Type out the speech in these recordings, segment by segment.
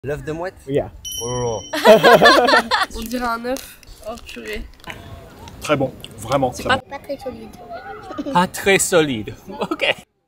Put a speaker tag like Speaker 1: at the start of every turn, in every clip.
Speaker 1: L'œuf de mouette?
Speaker 2: Yeah.
Speaker 1: Oh.
Speaker 3: On dirait un œuf. Oh purée.
Speaker 4: Très bon, vraiment.
Speaker 3: C'est
Speaker 4: très
Speaker 3: pas
Speaker 4: bon.
Speaker 3: très solide.
Speaker 1: Pas très solide. Ok.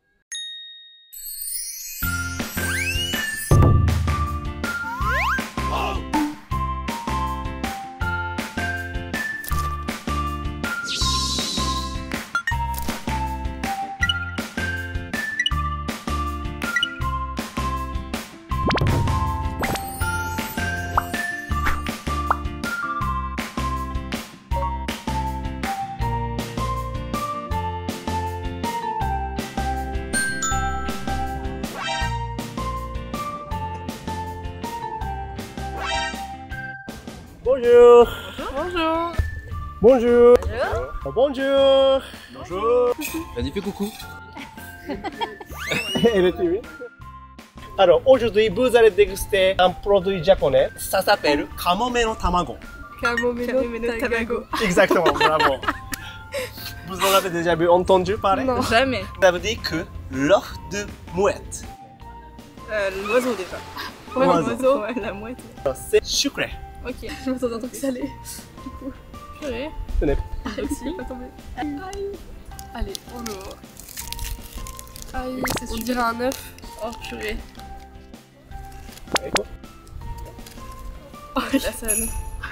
Speaker 2: Bonjour.
Speaker 3: Bonjour.
Speaker 2: Bonjour. Bonjour.
Speaker 4: Bonjour.
Speaker 1: Vas-y, fais coucou.
Speaker 2: Elle est timide. Alors aujourd'hui, vous allez déguster un produit japonais. Ça s'appelle Kamome no Tamago.
Speaker 3: Kamome Tamago.
Speaker 2: Exactement, bravo. Vous en avez déjà entendu parler?
Speaker 3: Non.
Speaker 5: Jamais.
Speaker 2: Ça veut dire que l'œuf de mouette.
Speaker 5: L'oiseau déjà.
Speaker 3: Ouais,
Speaker 2: Oiseau.
Speaker 5: Ouais, la mouette.
Speaker 2: C'est sucré.
Speaker 5: Ok.
Speaker 3: Je m'attendais à un truc salé.
Speaker 5: Purée.
Speaker 2: Ce n'est
Speaker 3: Aussi. Pas tomber. Allez, on l'ouvre. Aïe, on dirait un œuf.
Speaker 5: Oh purée.
Speaker 2: pas.
Speaker 5: Oh la scène.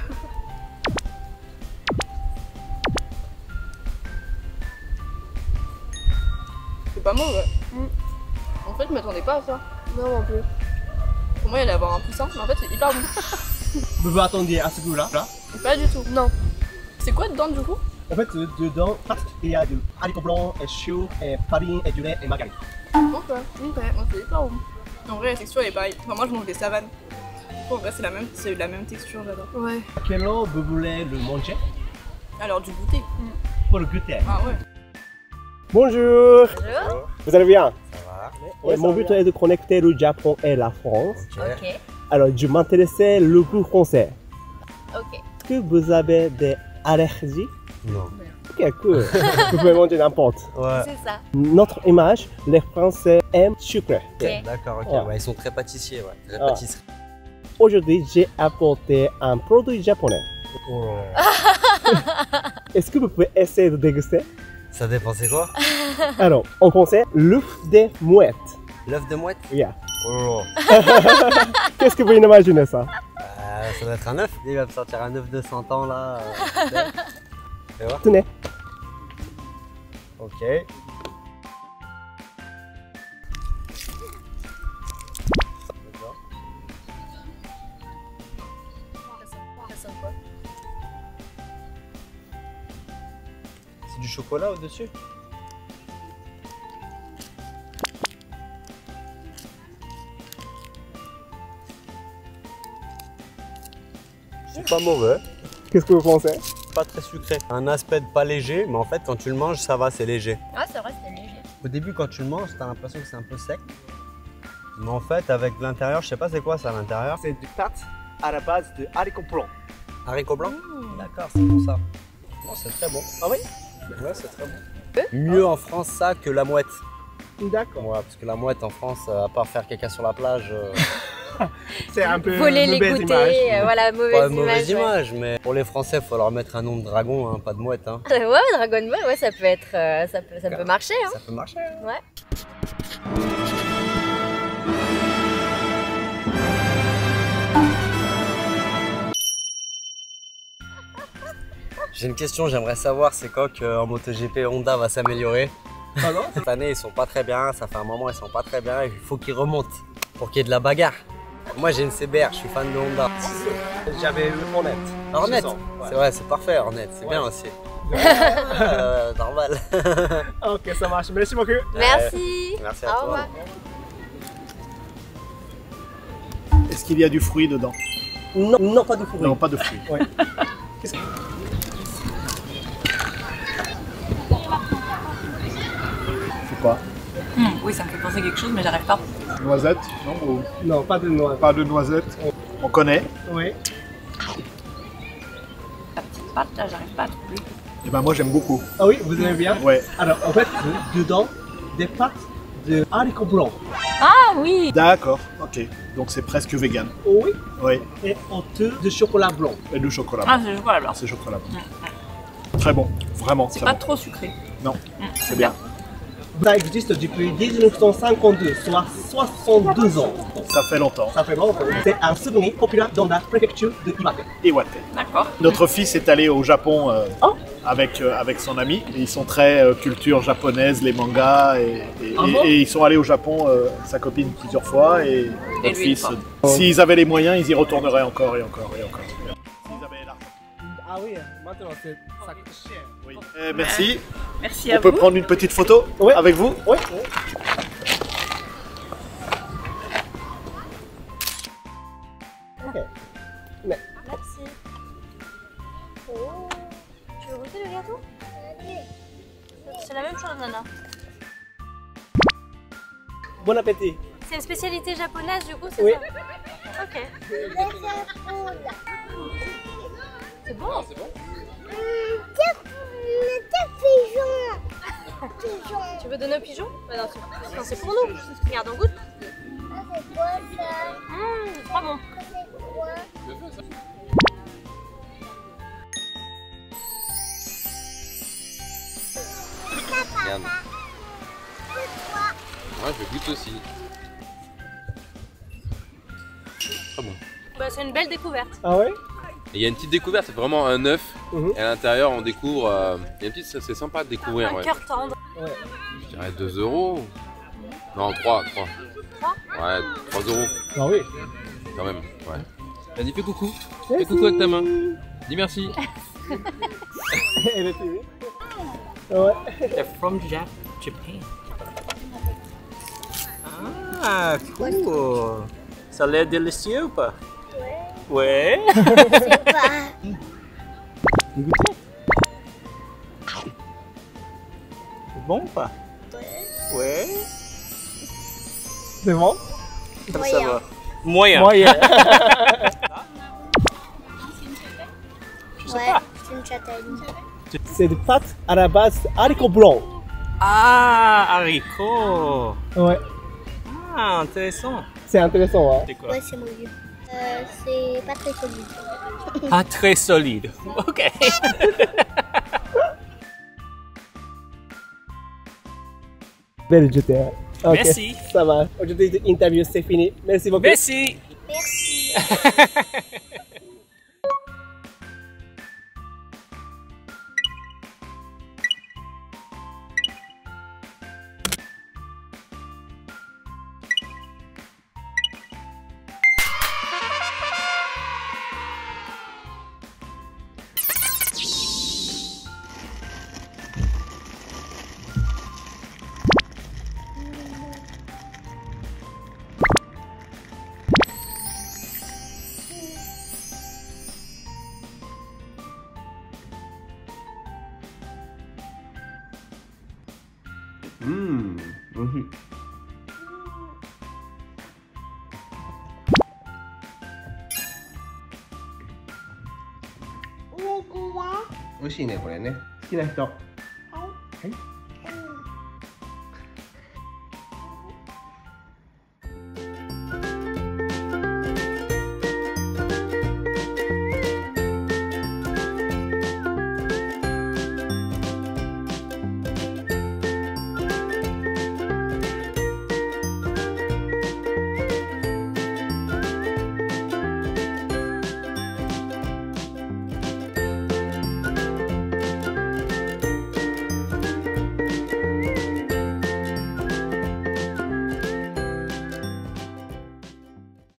Speaker 5: C'est pas mauvais. En fait, je m'attendais pas à ça.
Speaker 3: Non, un peu.
Speaker 5: Pour moi, il allait avoir un poussin, mais en fait, c'est hyper bon.
Speaker 2: Vous vous attendiez à ce goût-là?
Speaker 5: Pas du tout.
Speaker 3: Non.
Speaker 5: C'est quoi dedans du coup?
Speaker 2: En fait, dedans, il y a du haricot blanc, et chou, et farine, et du lait, et margarine.
Speaker 5: Ok. Ok. Moi, c'est hyper bon. En vrai, la texture elle est pareille. Enfin, moi, je mange des savanes. En vrai, c'est la même texture, j'adore.
Speaker 3: Ouais.
Speaker 2: À quelle heure vous voulez le manger?
Speaker 5: Alors, du goûter.
Speaker 2: Pour le goûter.
Speaker 5: Ah ouais.
Speaker 2: Bonjour.
Speaker 5: Bonjour.
Speaker 2: Vous allez bien?
Speaker 1: Ça va?
Speaker 2: Ouais, mon but est de connecter le Japon et la France.
Speaker 1: Ok.
Speaker 2: Alors, je m'intéressais le goût français.
Speaker 5: Ok.
Speaker 2: Est-ce que vous avez des allergies?
Speaker 1: Non.
Speaker 2: Ok, cool. Vous pouvez manger n'importe.
Speaker 1: Ouais.
Speaker 6: C'est ça.
Speaker 2: Notre image, les Français aiment sucré.
Speaker 6: Ok.
Speaker 1: D'accord, ok.
Speaker 2: Ouais.
Speaker 1: Ouais, ils sont très pâtissiers, ouais. Très
Speaker 2: Ah.
Speaker 1: pâtisserie.
Speaker 2: Aujourd'hui, j'ai apporté un produit japonais.
Speaker 1: Oh.
Speaker 2: Est-ce que vous pouvez essayer de déguster?
Speaker 1: Ça dépend, c'est quoi?
Speaker 2: Alors, en français, l'œuf des mouettes.
Speaker 1: L'œuf de mouette?
Speaker 2: Yeah.
Speaker 1: Oh.
Speaker 2: Qu'est-ce que vous imaginez ça?
Speaker 1: Ça doit être un œuf. Il va me sortir un œuf de 100 ans là. Tu vois?
Speaker 2: Tenez.
Speaker 1: Ok. D'accord. C'est du chocolat au-dessus? C'est pas mauvais.
Speaker 2: Qu'est-ce que vous pensez?
Speaker 1: Pas très sucré. Un aspect pas léger, mais en fait quand tu le manges, ça va, c'est léger.
Speaker 6: Ah, c'est vrai, c'était léger.
Speaker 1: Au début quand tu le manges, t'as l'impression que c'est un peu sec. Mais en fait avec l'intérieur, je sais pas c'est quoi ça à l'intérieur.
Speaker 2: C'est du pâte à la base de haricots blancs.
Speaker 1: Haricots blancs? D'accord, c'est pour ça. Non, c'est très bon.
Speaker 2: Ah oui?
Speaker 1: Ouais, c'est très bon. Mieux en France ça que la mouette.
Speaker 2: D'accord.
Speaker 1: Ouais, parce que la mouette en France, à part faire caca sur la plage,
Speaker 2: C'est un peu
Speaker 6: Voler les
Speaker 2: mauvaise
Speaker 6: goûter,
Speaker 2: image.
Speaker 6: voilà,
Speaker 1: pas
Speaker 6: mauvaise
Speaker 1: une mauvaise
Speaker 6: image.
Speaker 1: image, mais pour les Français, il faut leur mettre un nom de dragon, hein, pas de mouette. Hein.
Speaker 6: Ouais, Dragon Ball, ouais, ça peut être, ça peut marcher, hein.
Speaker 1: Ça peut marcher. Hein.
Speaker 6: Ouais.
Speaker 1: J'ai une question, j'aimerais savoir c'est quand qu'en MotoGP Honda va s'améliorer.
Speaker 2: Ah non?
Speaker 1: Cette année ils sont pas très bien, ça fait un moment ils sont pas très bien, il faut qu'ils remontent pour qu'il y ait de la bagarre. Moi j'ai une CBR, je suis fan de Honda.
Speaker 2: J'avais eu Hornet.
Speaker 1: Hornet,
Speaker 2: Ouais.
Speaker 1: c'est vrai, c'est parfait Hornet, c'est
Speaker 2: Ouais.
Speaker 1: bien aussi. Normal.
Speaker 2: Ok, ça marche. Merci beaucoup.
Speaker 6: Merci.
Speaker 1: Merci à
Speaker 6: Au
Speaker 1: toi.
Speaker 6: revoir.
Speaker 4: Est-ce qu'il y a du fruit dedans?
Speaker 2: Non, non, pas de fruits.
Speaker 4: Non, pas de fruit.
Speaker 2: Ouais.
Speaker 4: C'est quoi?
Speaker 5: Oui, ça me fait penser à quelque chose, mais j'arrive pas.
Speaker 4: Noisette? Non, ou-
Speaker 2: Non, pas de noix.
Speaker 4: pas de noisette. On connaît.
Speaker 2: Oui.
Speaker 5: La petite pâte, là, j'arrive pas à trouver.
Speaker 4: Et ben moi j'aime beaucoup.
Speaker 2: Ah oui, vous aimez bien?
Speaker 4: Ouais.
Speaker 2: Alors, en fait, dedans, des pâtes de haricots blancs.
Speaker 6: Ah oui.
Speaker 4: D'accord, ok. Donc c'est presque vegan.
Speaker 2: Oui.
Speaker 4: Oui.
Speaker 2: Et autour de chocolat blanc.
Speaker 4: Et du chocolat.
Speaker 5: Ah, c'est le chocolat blanc.
Speaker 4: C'est chocolat. Très bon, vraiment.
Speaker 5: C'est
Speaker 4: très
Speaker 5: pas
Speaker 4: bon.
Speaker 5: trop sucré.
Speaker 4: Non, c'est bien.
Speaker 2: Ça existe depuis 1952, soit 72 ans.
Speaker 4: Ça fait longtemps.
Speaker 2: Ça fait longtemps. C'est un souvenir populaire dans la préfecture de Iwate.
Speaker 4: Iwate.
Speaker 5: D'accord.
Speaker 4: Notre fils est allé au Japon
Speaker 2: Oh.
Speaker 4: avec son ami. Ils sont très culture japonaise, les mangas.
Speaker 2: Ah bon
Speaker 4: et ils sont allés au Japon, sa copine, plusieurs fois. Et notre
Speaker 5: lui, une
Speaker 4: fils,
Speaker 5: fois.
Speaker 4: s'ils avaient les moyens, ils y retourneraient encore et encore et encore. S'ils avaient l'argent.
Speaker 2: Ah oui, maintenant ça coûte cher.
Speaker 4: Oui. Merci.
Speaker 5: Merci à
Speaker 4: On peut
Speaker 5: vous.
Speaker 4: prendre une petite photo
Speaker 2: Ouais.
Speaker 4: avec vous?
Speaker 2: Oui. Ok.
Speaker 6: Merci. Oh. Tu veux goûter le gâteau? C'est la même chose, Nana.
Speaker 2: Bon appétit.
Speaker 6: C'est une spécialité japonaise, du coup, c'est
Speaker 2: Oui.
Speaker 6: ça? Ok. C'est bon.
Speaker 7: C'est bon.
Speaker 6: Tu veux donner un pigeon? Bah non, c'est pour nous. Regarde, on goûte.
Speaker 7: C'est quoi ça?
Speaker 6: C'est trop bon.
Speaker 7: C'est quoi?
Speaker 8: Regarde. Ouais, je goûte aussi. Très bon.
Speaker 6: Bah, c'est une belle découverte.
Speaker 2: Ah ouais?
Speaker 8: Et il y a une petite découverte, c'est vraiment un œuf.
Speaker 2: Mhm.
Speaker 8: Et à l'intérieur, on découvre. Il y a une petite, c'est sympa de découvrir.
Speaker 6: Un
Speaker 8: Ouais.
Speaker 6: cœur tendre.
Speaker 8: Je dirais 2 euros. Non, 3.
Speaker 6: 3?
Speaker 8: Ouais, 3 euros
Speaker 2: Ah oui.
Speaker 8: quand même. Ouais. Vas-y, fais coucou. Fais coucou avec ta main. Dis merci.
Speaker 2: Elle est filmée. Ouais.
Speaker 9: They're from Japan. Ah, cool. Ça a l'air délicieux ou pas? Ouais. Ouais.
Speaker 7: C'est pas.
Speaker 9: Goûtez. C'est bon ou pas? Ouais.
Speaker 2: C'est bon?
Speaker 9: Ça
Speaker 7: Moyen.
Speaker 9: va. Moyen.
Speaker 2: Moyen.
Speaker 7: Ouais, c'est une châtaigne.
Speaker 2: C'est des pâtes à la base haricots blancs.
Speaker 9: Ah, haricot.
Speaker 2: Ouais.
Speaker 9: Ah, intéressant.
Speaker 2: C'est intéressant, hein?
Speaker 9: C'est quoi?
Speaker 7: Ouais, c'est mon vieux. C'est pas très solide.
Speaker 9: Ah, très solide. Ok.
Speaker 2: Belle jeter. Ok,
Speaker 9: Merci.
Speaker 2: Ça va. Aujourd'hui, l'interview c'est fini. Merci beaucoup.
Speaker 9: Merci.
Speaker 7: Merci.
Speaker 1: Oishii ne, これね。
Speaker 2: 好きな人。
Speaker 1: はい。